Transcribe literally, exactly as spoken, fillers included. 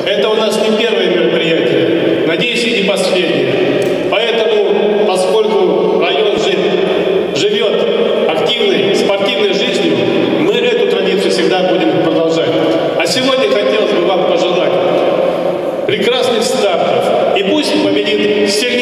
Это у нас не первое мероприятие, надеюсь, и не последнее. Поэтому, поскольку район живет активной спортивной жизнью, мы эту традицию всегда будем продолжать. А сегодня хотелось бы вам пожелать прекрасных стартов. И пусть победит сильнейший.